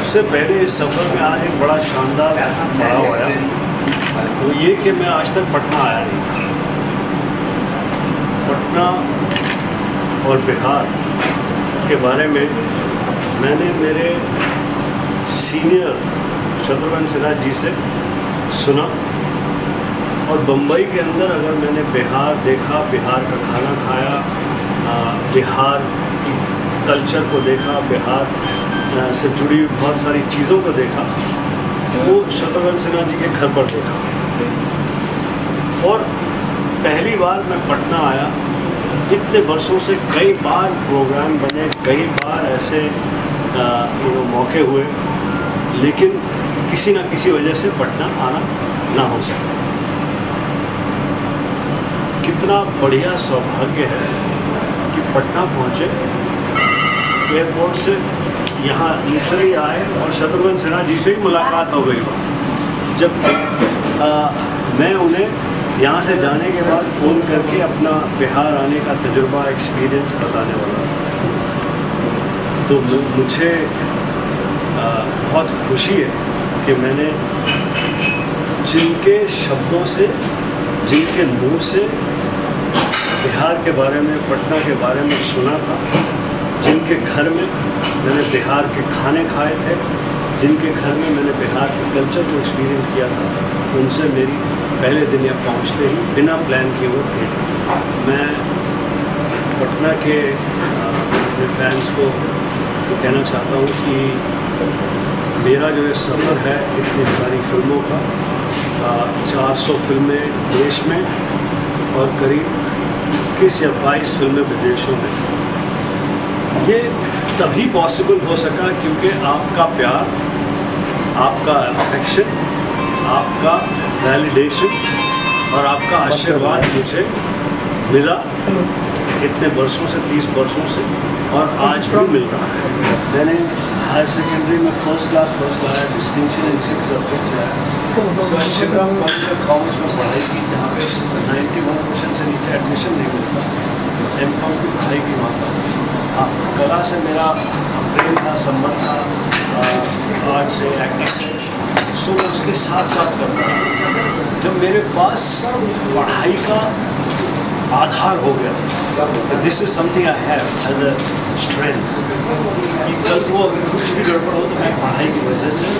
सबसे पहले इस सफ़र में आज एक बड़ा शानदार पड़ाव आया, वो ये कि मैं आज तक पटना आया नहीं था। पटना और बिहार के बारे में मैंने मेरे सीनियर शत्रुघ्न सिन्हा जी से सुना, और बम्बई के अंदर अगर मैंने बिहार देखा, बिहार का खाना खाया, बिहार की कल्चर को देखा, बिहार से जुड़ी हुई बहुत सारी चीज़ों को देखा, वो शत्रुघ्न सिन्हा जी के घर पर देखा। और पहली बार मैं पटना आया, इतने वर्षों से कई बार प्रोग्राम बने, कई बार ऐसे मौके हुए, लेकिन किसी न किसी वजह से पटना आना ना हो सका। कितना बढ़िया सौभाग्य है कि पटना पहुँचे, एयरपोर्ट से यहाँ लिटरली आए और शत्रुघ्न सिन्हा जी से ही मुलाकात हो गई। जब मैं उन्हें यहाँ से जाने के बाद फ़ोन करके अपना बिहार आने का तजुर्बा, एक्सपीरियंस बताने वाला, तो मुझे बहुत खुशी है कि मैंने जिनके शब्दों से, जिनके मुँह से बिहार के बारे में, पटना के बारे में सुना था, जिनके घर में मैंने बिहार के खाने खाए थे, जिनके घर में मैंने बिहार के कल्चर को एक्सपीरियंस किया था, उनसे मेरी पहले दिन यहाँ पहुँचते ही बिना प्लान किए हुए भेंट। मैं पटना के अपने फैंस को कहना चाहता हूँ कि मेरा जो ये सफ़र है इतनी सारी फिल्मों का, 400 फिल्में देश में और करीब 21 या 22 फिल्में विदेशों में, ये तभी पॉसिबल हो सका क्योंकि आपका प्यार, आपका अफेक्शन, आपका वैलिडेशन और आपका आशीर्वाद मुझे मिला इतने वर्षों से, 30 वर्षों से, और आज भी मिल रहा है। मैंने हायर सेकेंडरी में फर्स्ट क्लास लाया, डिस्टिंक्शन इन 6 सब्जेक्ट है। शिवराम कॉलेज में पढ़ाई की, जहाँ पे 91% से नीचे एडमिशन नहीं मिलता। M.Com की पढ़ाई की वहाँ पर। कला से मेरा प्रेम था, संबंध था, आर्ट से, एक्टिंग से, सो उसके साथ साथ करता था। जब मेरे पास पढ़ाई का आधार हो गया, this is something I have as a strength, कि कल को अगर कुछ भी गड़बड़ हो तो मैं पढ़ाई की वजह से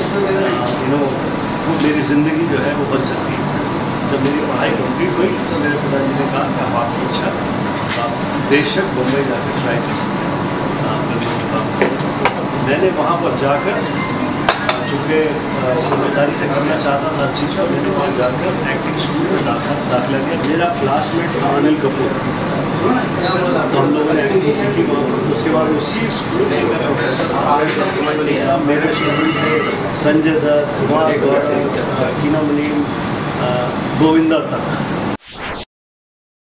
वो मेरी ज़िंदगी जो है वो बन सकती है। जब मेरी पढ़ाई कंप्लीट हुई तो मेरे पिताजी ने कहा कि आपकी इच्छा, आप बेशक मुंबई जाकर ट्राई कर सकते हैं फिल्मों के काम। मैंने वहाँ पर जाकर, चूँकि समझदारी से करना चाहता था चीज़ को, मैंने वहाँ जाकर एक्टिंग स्कूल में दाखिला लिया। मेरा क्लासमेट था अनिल कपूर, तो हम लोगों ने एक्टिंग सीखी वहाँ पर। उसके बाद उसी स्कूल में मैं प्रोफेसर था, मेरे स्टूडेंट थे संजय दत्त, कुमार गौरव, कीना मुनीम, गोविंदा तक।